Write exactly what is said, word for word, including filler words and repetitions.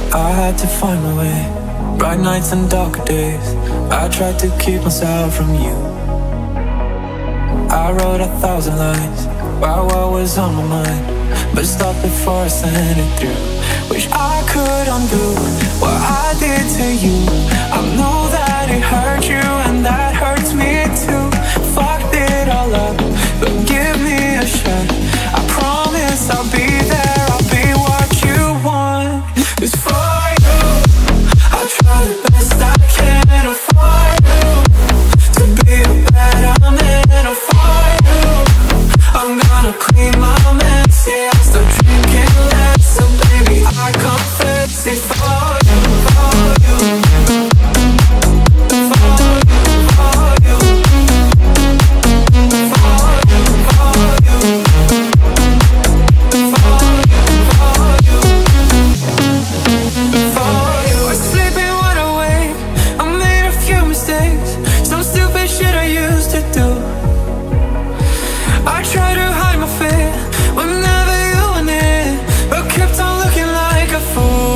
I had to find my way. Bright nights and darker days, I tried to keep myself from you. I wrote a thousand lines about what was on my mind, but stopped before I sent it through. Wish I could undo what I did to you. I know that it hurt you and that hurts me too. Fucked it all up, but give me a shot. I promise I'll be there, I'll be what you want. 'Cause for you, I'll try the best I can for you, to be the better man for you. I'm gonna clean my mess, yeah, I'll start drinking less. So baby, I confess it for you, for you, for you, for you, for you, for you, for you, for you. I was sleeping wide awake, I made a few mistakes, some stupid shit I used to do. I tried to hide my fear whenever you were near, but kept on looking like a fool.